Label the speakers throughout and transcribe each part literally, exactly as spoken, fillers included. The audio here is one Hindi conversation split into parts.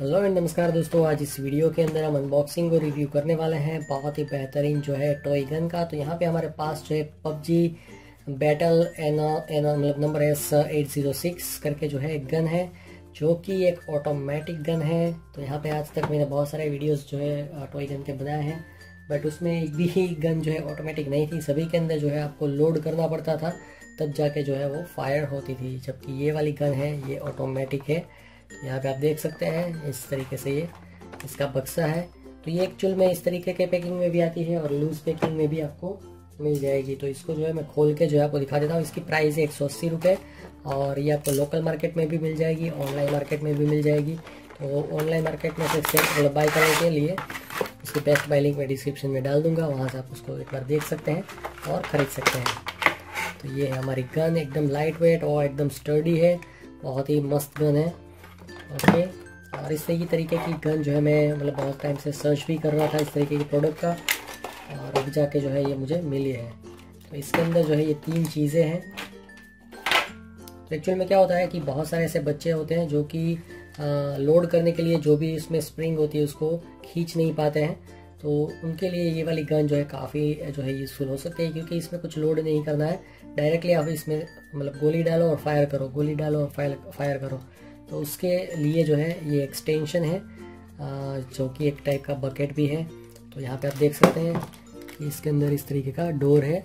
Speaker 1: हेलो एंड नमस्कार दोस्तों। आज इस वीडियो के अंदर हम अनबॉक्सिंग और रिव्यू करने वाले हैं बहुत ही बेहतरीन जो है टॉय गन का। तो यहाँ पे हमारे पास जो है पबजी बैटल एन एन मतलब number S eight zero six करके जो है एक गन है, जो कि एक ऑटोमेटिक गन है। तो यहाँ पे आज तक मैंने बहुत सारे वीडियोस जो है टॉय गन के बनाए हैं, बट उसमें एक भी गन जो है ऑटोमेटिक नहीं थी। सभी के अंदर जो है आपको लोड करना पड़ता था, तब जाके जो है वो फायर होती थी। जबकि ये वाली गन है ये ऑटोमेटिक है। यहाँ पे आप देख सकते हैं इस तरीके से ये इसका बक्सा है। तो ये एक्चुअल में इस तरीके के पैकिंग में भी आती है और लूज पैकिंग में भी आपको मिल जाएगी। तो इसको जो है मैं खोल के जो है आपको दिखा देता हूँ। इसकी प्राइस है एक सौ अस्सी रुपये और ये आपको लोकल मार्केट में भी मिल जाएगी, ऑनलाइन मार्केट में भी मिल जाएगी। तो ऑनलाइन मार्केट में से सेल बाई करने के लिए इसकी बेस्ट बाई लिंक मैं डिस्क्रिप्शन में डाल दूंगा, वहाँ से आप उसको एक बार देख सकते हैं और ख़रीद सकते हैं। तो ये है हमारी गन, एकदम लाइट वेट और एकदम स्टर्डी है, बहुत ही मस्त गन है। ओके, और इस तरीके की गन जो है मैं मतलब बहुत टाइम से सर्च भी कर रहा था इस तरीके के प्रोडक्ट का, और अब जाके जो है ये मुझे मिली है। तो इसके अंदर जो है ये तीन चीज़ें हैं। तो एक्चुअल में क्या होता है कि बहुत सारे ऐसे बच्चे होते हैं जो कि लोड करने के लिए जो भी इसमें स्प्रिंग होती है उसको खींच नहीं पाते हैं। तो उनके लिए ये वाली गन जो है काफ़ी जो है यूज़फुल हो सकती है, क्योंकि इसमें कुछ लोड नहीं करना है, डायरेक्टली आप इसमें मतलब गोली डालो और फायर करो, गोली डालो और फायर फायर करो। तो उसके लिए जो है ये एक्सटेंशन है, जो कि एक टाइप का बकेट भी है। तो यहाँ पे आप देख सकते हैं कि इसके अंदर इस तरीके का डोर है।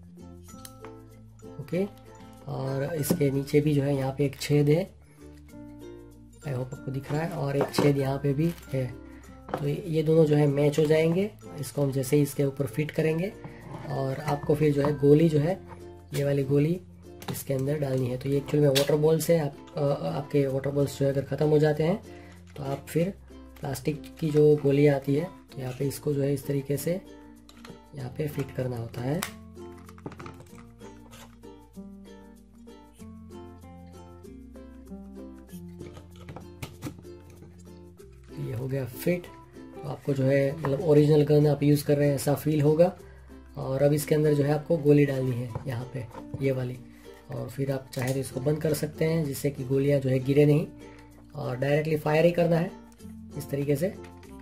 Speaker 1: ओके, और इसके नीचे भी जो है यहाँ पे एक छेद है, आई होप आपको दिख रहा है, और एक छेद यहाँ पे भी है। तो ये दोनों जो है मैच हो जाएंगे। इसको हम जैसे ही इसके ऊपर फिट करेंगे और आपको फिर जो है गोली जो है ये वाली गोली इसके अंदर डालनी है। तो ये एक्चुअल में वाटर बॉल्स है। आप आपके वाटर बॉल्स जो है अगर ख़त्म हो जाते हैं तो आप फिर प्लास्टिक की जो गोलियाँ आती है, तो यहाँ पे इसको जो है इस तरीके से यहाँ पे फिट करना होता है। ये हो गया फिट। तो आपको जो है मतलब ओरिजिनल गन आप यूज़ कर रहे हैं ऐसा फील होगा। और अब इसके अंदर जो है आपको गोली डालनी है यहाँ पे ये वाली, और फिर आप चाहे तो इसको बंद कर सकते हैं जिससे कि गोलियां जो है गिरे नहीं, और डायरेक्टली फायर ही करना है इस तरीके से।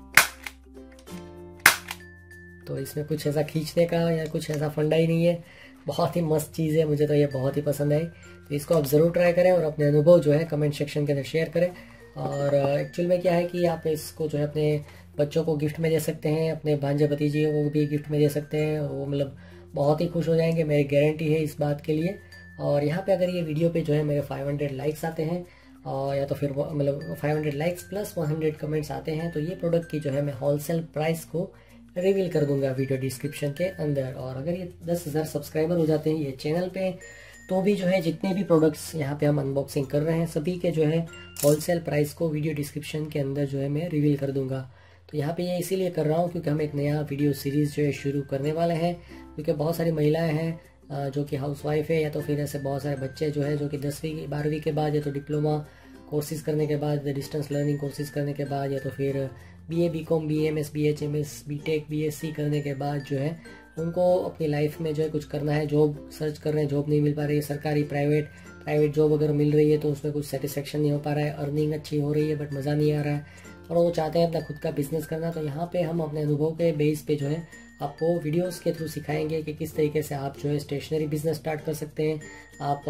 Speaker 1: तो इसमें कुछ ऐसा खींचने का या कुछ ऐसा फंडा ही नहीं है, बहुत ही मस्त चीज़ है, मुझे तो ये बहुत ही पसंद आई। तो इसको आप ज़रूर ट्राई करें और अपने अनुभव जो है कमेंट सेक्शन के अंदर शेयर करें। और एक्चुअल में क्या है कि आप इसको जो है अपने बच्चों को गिफ्ट में दे सकते हैं, अपने भांजे भतीजियों को भी गिफ्ट में दे सकते हैं, वो मतलब बहुत ही खुश हो जाएंगे, मेरी गारंटी है इस बात के लिए। और यहाँ पे अगर ये वीडियो पे जो है मेरे पाँच सौ लाइक्स आते हैं, और या तो फिर मतलब पाँच सौ लाइक्स प्लस सौ कमेंट्स आते हैं, तो ये प्रोडक्ट की जो है मैं होलसेल प्राइस को रिवील कर दूंगा वीडियो डिस्क्रिप्शन के अंदर। और अगर ये दस हज़ार सब्सक्राइबर हो जाते हैं ये चैनल पे, तो भी जो है जितने भी प्रोडक्ट्स यहाँ पे हम अनबॉक्सिंग कर रहे हैं सभी के जो है होलसेल प्राइस को वीडियो डिस्क्रिप्शन के अंदर जो है मैं रिवील कर दूंगा। तो यहाँ पे ये इसीलिए कर रहा हूँ क्योंकि हम एक नया वीडियो सीरीज़ जो है शुरू करने वाले हैं, क्योंकि बहुत सारी महिलाएँ हैं जो कि हाउसवाइफ है, या तो फिर ऐसे बहुत सारे बच्चे जो है जो कि दसवीं बारहवीं के बाद या तो डिप्लोमा कोर्सेज करने के बाद, डिस्टेंस लर्निंग कोर्सेज करने के बाद, या तो फिर BA BCom BMS BHMS BTech BSc करने के बाद जो है उनको अपनी लाइफ में जो है कुछ करना है, जॉब सर्च कर रहे हैं, जॉब नहीं मिल पा रही है, सरकारी प्राइवेट प्राइवेट जॉब अगर मिल रही है तो उसमें कुछ सेटिस्फेक्शन नहीं हो पा रहा है, अर्निंग अच्छी हो रही है बट मज़ा नहीं आ रहा है, और वो चाहते हैं अपना खुद का बिजनेस करना। तो यहाँ पे हम अपने अनुभव के बेस पे जो है आपको वीडियोस के थ्रू सिखाएंगे कि किस तरीके से आप जो है स्टेशनरी बिजनेस स्टार्ट कर सकते हैं, आप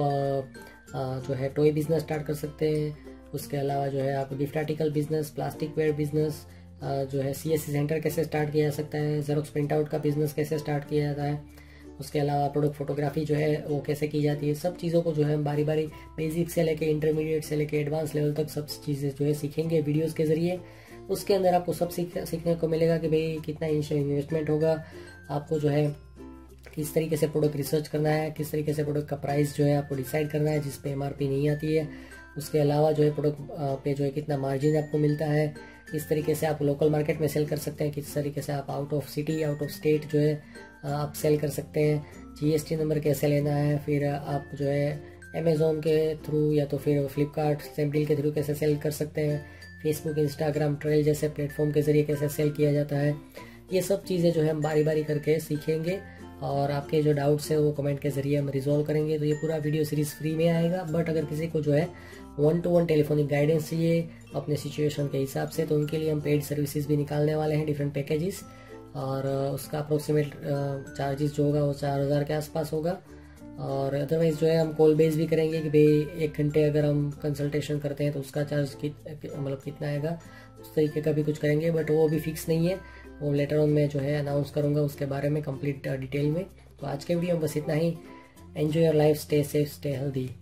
Speaker 1: जो है टॉय बिजनेस स्टार्ट कर सकते हैं। उसके अलावा जो है आप gift article business, plastic ware business, जो है सीएससी सेंटर कैसे स्टार्ट किया जा सकता है, जेरोक्स प्रिंट आउट का बिजनेस कैसे स्टार्ट किया जाता है, उसके अलावा प्रोडक्ट फोटोग्राफी जो है वो कैसे की जाती है, सब चीज़ों को जो है हम बारी बारी बेसिक से लेके इंटरमीडिएट से लेके एडवांस लेवल तक सब चीज़ें जो है सीखेंगे वीडियोस के ज़रिए। उसके अंदर आपको सब सीख सीखने को मिलेगा कि भाई कितना इनिशियल इन्वेस्टमेंट होगा, आपको जो है किस तरीके से प्रोडक्ट रिसर्च करना है, किस तरीके से प्रोडक्ट का प्राइस जो है आपको डिसाइड करना है जिस पे एमआरपी नहीं आती है, उसके अलावा जो है प्रोडक्ट पे जो है कितना मार्जिन आपको मिलता है, किस तरीके से आप लोकल मार्केट में सेल कर सकते हैं, किस तरीके से आप out of city out of state जो है आप सेल कर सकते हैं, जीएसटी नंबर कैसे लेना है, फिर आप जो है अमेज़ोन के थ्रू या तो फिर फ्लिपकार्ट स्नैपडील के थ्रू कैसे सेल कर सकते हैं, फेसबुक इंस्टाग्राम ट्रेल जैसे प्लेटफॉर्म के ज़रिए कैसे सेल किया जाता है। ये सब चीज़ें जो है हम बारी बारी करके सीखेंगे और आपके जो डाउट्स है वो कमेंट के जरिए हम रिजॉल्व करेंगे। तो ये पूरा वीडियो सीरीज फ्री में आएगा, बट अगर किसी को जो है one to one telephonic guidance चाहिए अपने सिचुएशन के हिसाब से, तो उनके लिए हम पेड सर्विसेज भी निकालने वाले हैं, डिफरेंट पैकेजेस, और उसका अप्रोक्सीमेट चार्जेस जो होगा वो चार हज़ार के आसपास होगा। और अदरवाइज जो है हम कॉल बेस भी करेंगे कि भाई एक घंटे अगर हम कंसल्टेशन करते हैं तो उसका चार्ज कित मतलब कितना आएगा, उस तरीके का भी कुछ करेंगे, बट वो भी फिक्स नहीं है, वो लेटर ऑन में जो है अनाउंस करूँगा उसके बारे में कंप्लीट डिटेल में। तो आज के वीडियो में बस इतना ही। Enjoy your life, stay safe, stay healthy.